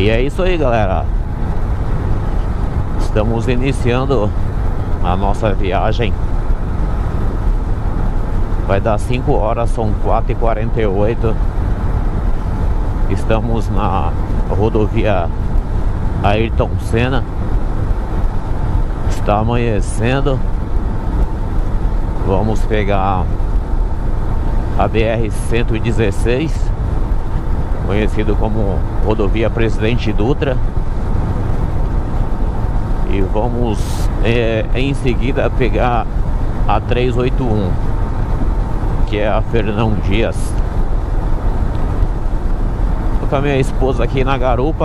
E é isso aí, galera. Estamos iniciando a nossa viagem. Vai dar 5 horas, são 4h48. Estamos na rodovia Ayrton Senna. Está amanhecendo. Vamos pegar a BR-116, conhecido como rodovia Presidente Dutra. E vamos em seguida pegar a 381, que é a Fernão Dias. Tô com a minha esposa aqui na garupa.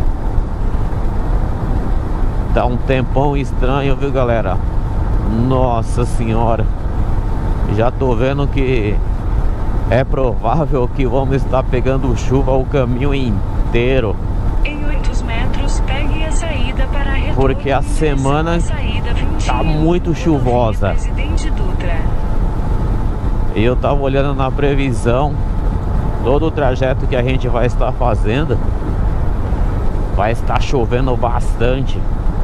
Tá um tempão estranho, viu, galera? Nossa senhora, já tô vendo que é provável que vamos estar pegando chuva o caminho inteiro. Em 8 metros, pegue a saída para a porque a semana tá muito chuvosa. Presidente Dutra. E eu tava olhando na previsão, todo o trajeto que a gente vai estar fazendo vai estar chovendo bastante.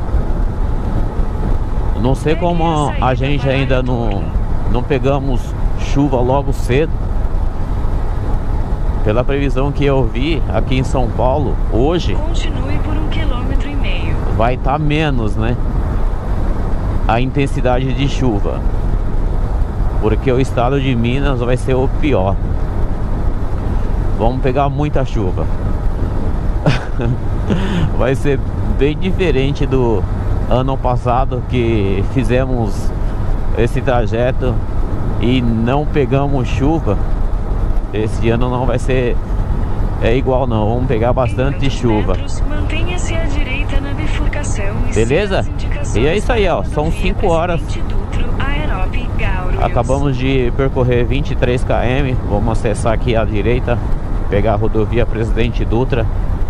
Não sei como a gente ainda não pegamos chuva logo cedo. Pela previsão que eu vi aqui em São Paulo, hoje Continue por 1,5 km. vai estar menos, né, a intensidade de chuva, porque o estado de Minas vai ser o pior. Vamos pegar muita chuva. Vai ser bem diferente do ano passado, que fizemos esse trajeto e não pegamos chuva. Esse ano não vai ser igual não, vamos pegar bastante chuva. Mantenha-se à direita na bifurcação. Beleza? E é isso aí, ó, são 5 horas. Acabamos de percorrer 23 km. Vamos acessar aqui à direita, pegar a rodovia Presidente Dutra.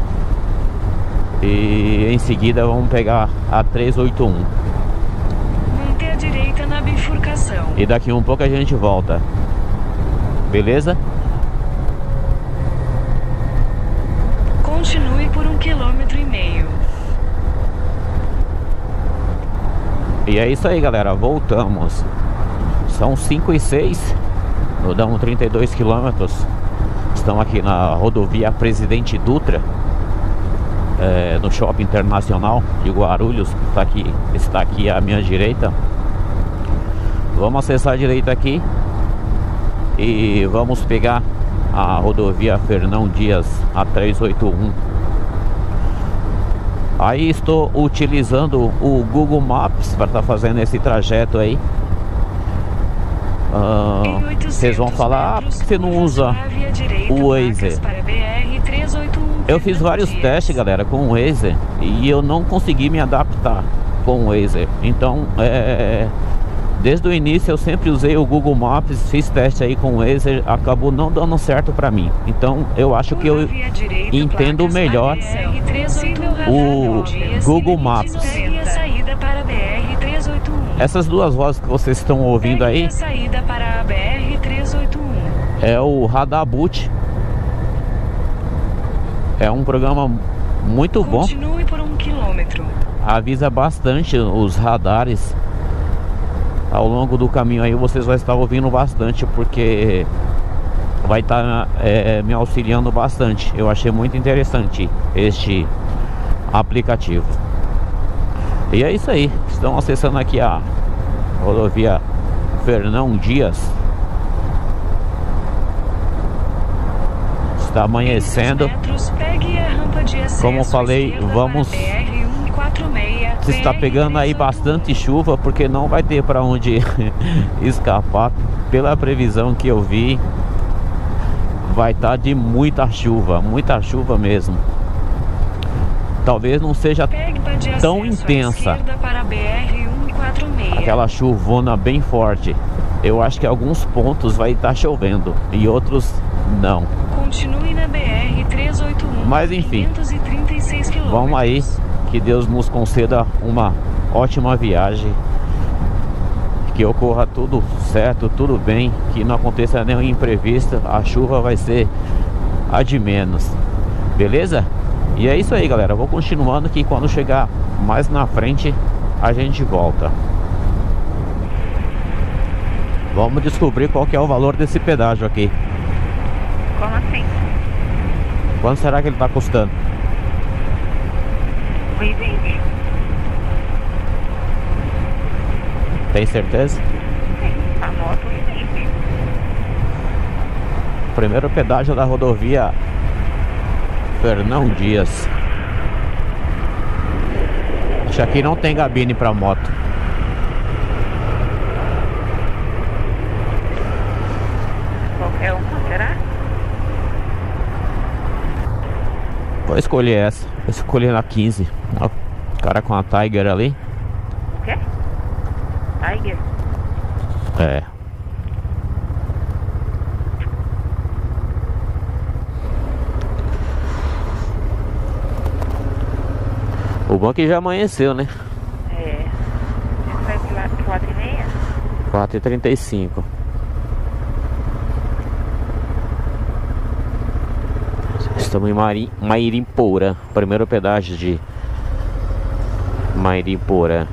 E em seguida vamos pegar a 381. Manter a direita na bifurcação. E daqui um pouco a gente volta. Beleza? Continue por 1,5 km. E é isso aí, galera, voltamos. São 5h06. Rodamos 32 km. Estamos aqui na rodovia Presidente Dutra, no Shopping Internacional de Guarulhos. Está aqui à minha direita. Vamos acessar a direita aqui e vamos pegar a rodovia Fernão Dias, a 381. Aí estou utilizando o Google Maps para estar fazendo esse trajeto aí. Vocês vão falar, por que você não usa o Waze? Eu fiz vários testes, galera, com o Waze e eu não consegui me adaptar com o Waze. Então, desde o início eu sempre usei o Google Maps, fiz teste aí com o Waze, acabou não dando certo pra mim. Então eu acho que eu entendo melhor o Google Maps. Essas duas vozes que vocês estão ouvindo aí é o Radar Boot. É um programa muito bom. Continue por 1 km. Avisa bastante os radares. Ao longo do caminho aí vocês vão estar ouvindo bastante, porque vai estar me auxiliando bastante. Eu achei muito interessante este aplicativo. E é isso aí. Estão acessando aqui a rodovia Fernão Dias. Está amanhecendo. Como falei, vamos está pegando aí bastante chuva, porque não vai ter para onde escapar. Pela previsão que eu vi, vai estar de muita chuva mesmo. Talvez não seja tão intensa, aquela chuvona bem forte. Eu acho que alguns pontos vai estar chovendo e outros não. Continue na BR-381. Mas enfim, 536 km. vamos aí. Que Deus nos conceda uma ótima viagem, que ocorra tudo certo, tudo bem, que não aconteça nenhum imprevisto. A chuva vai ser a de menos. Beleza? E é isso aí, galera. Eu vou continuando que quando chegar mais na frente a gente volta. Vamos descobrir qual que é o valor desse pedágio aqui. Como assim? Quanto será que ele tá custando? 1,20. Tem certeza? Sim, a moto 1,20. Primeiro pedágio da rodovia Fernão Dias. Acho que aqui não tem gabine para moto. Qualquer uma, será? Vou escolher essa. Vou escolher na 15. Ó, o cara com a Tiger ali. O quê? Tiger? É. O bom é que já amanheceu, né? É. A gente sai de lá 4h30? 4h35. Estamos em Mairimporã. Primeiro pedágio de Mairimporã.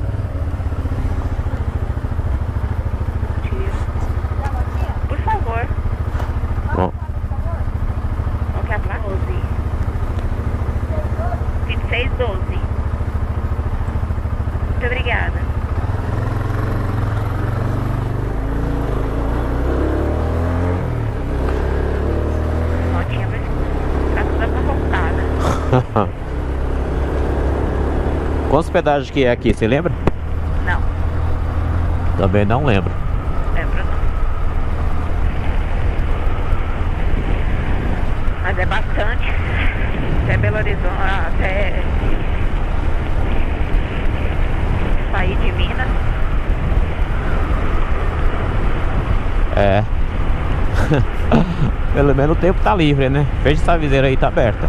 Por favor. Bom, Qual que é a placa? 2612. Muito obrigada. Notinha vai ficar toda confortada. quantos pedágios que é aqui, você lembra? Não, Também não lembro. lembro não. Mas é bastante. Até Belo Horizonte, até sair de Minas. É. Pelo menos o tempo tá livre, né? Veja essa viseira aí, tá aberta.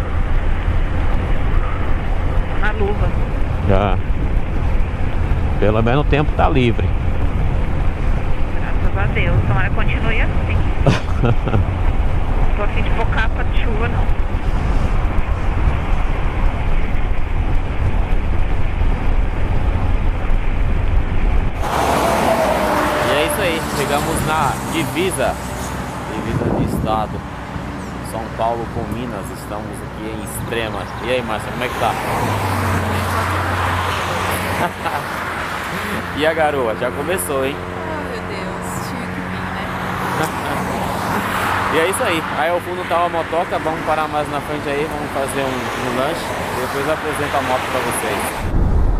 Na luva. Já. Pelo menos o tempo tá livre. Graças a Deus. Tomara que continue assim. Não tô afim de pôr capa de chuva, não. E é isso aí, chegamos na divisa de estado, São Paulo com Minas. Estamos aqui em Extrema. E aí, Márcia, como é que tá? E a garoa, já começou, hein? Oh, meu Deus, tinha que vir, né? E é isso aí, aí ao fundo tá uma motoca. Vamos parar mais na frente aí, vamos fazer um lanche. Depois eu apresento a moto pra vocês.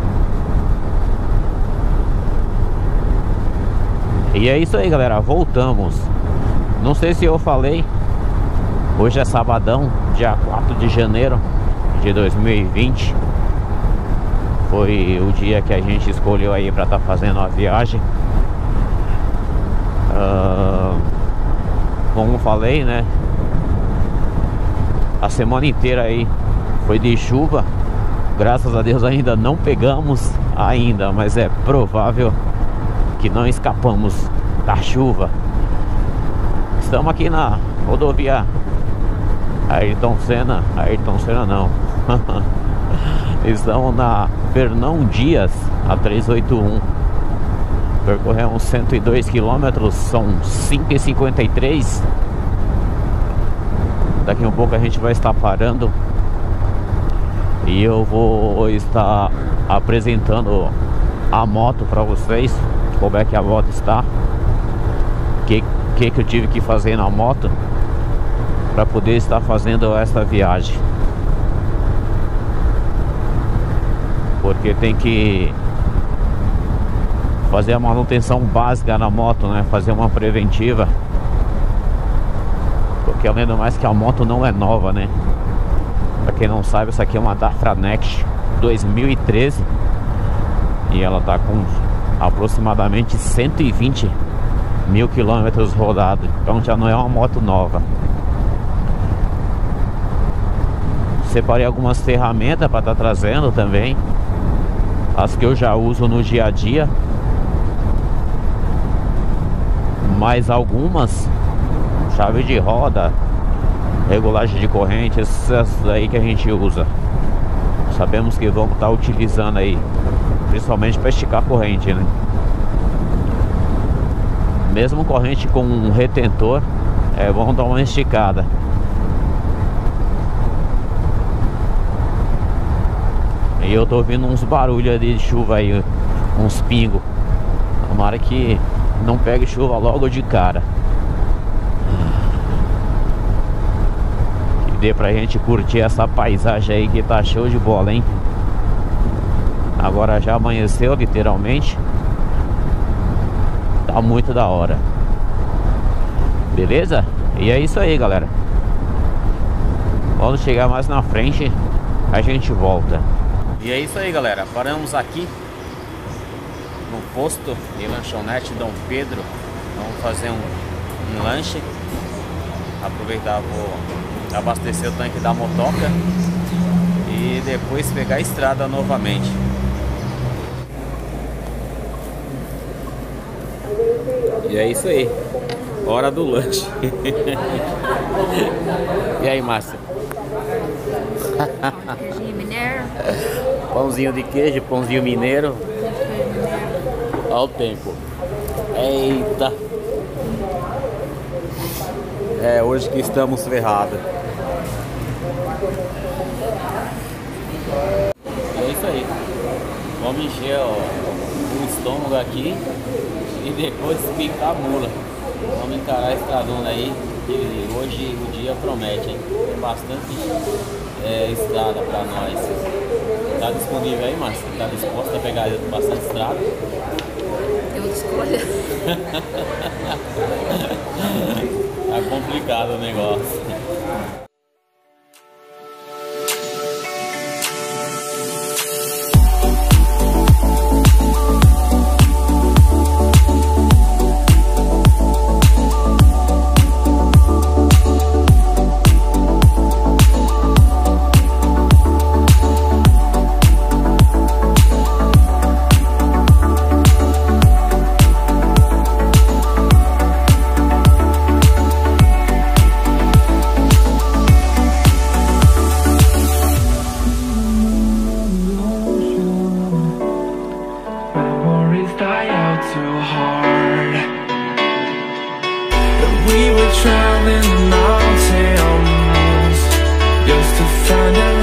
E é isso aí, galera, voltamos. Não sei se eu falei, hoje é sabadão, dia 4 de janeiro de 2020. Foi o dia que a gente escolheu aí para estar fazendo a viagem. Como falei, né, a semana inteira aí foi de chuva. Graças a Deus ainda não pegamos ainda, mas é provável que não escapamos da chuva. Estamos aqui na rodovia Ayrton Senna não. Estamos na Fernão Dias, a 381. Percorremos 102 km, são 5h53. Daqui a um pouco a gente vai estar parando e eu vou estar apresentando a moto para vocês, como é que a moto está, que eu tive que fazer na moto para poder estar fazendo essa viagem, porque tem que fazer a manutenção básica na moto, né? Fazer uma preventiva, porque além do mais que a moto não é nova, né? Pra quem não sabe, essa aqui é uma Dafra Next 2013 e ela tá com aproximadamente 120 mil quilômetros rodados, então já não é uma moto nova. Separei algumas ferramentas para estar trazendo também, as que eu já uso no dia a dia, mais algumas, chave de roda, regulagem de corrente, essas aí que a gente usa. Sabemos que vão estar utilizando aí, principalmente para esticar a corrente, né? Mesmo corrente com um retentor, é bom dar uma esticada. E eu tô ouvindo uns barulhos ali de chuva aí, uns pingos. Tomara que não pegue chuva logo de cara, que dê pra gente curtir essa paisagem aí que tá show de bola, hein? Agora já amanheceu literalmente. Tá muito da hora. Beleza? E é isso aí, galera. Quando chegar mais na frente, a gente volta. E é isso aí, galera. Paramos aqui no posto de lanchonete Dom Pedro. Vamos fazer um lanche. Aproveitar, vou abastecer o tanque da motoca e depois pegar a estrada novamente. E é isso aí, hora do lanche. E aí, Márcia? Queijinho mineiro. Pãozinho de queijo, pãozinho mineiro. Olha o tempo. Eita. É hoje que estamos ferrados. É isso aí. Vamos encher o estômago aqui e depois picar a mula. Vamos encarar a estradona aí, que hoje o dia promete, hein? Tem bastante estrada pra nós. Tá disponível aí, Márcia? Tá disposta a pegar bastante estrada? Eu escolho. Tá complicado o negócio. We were traveling the mountains just to find out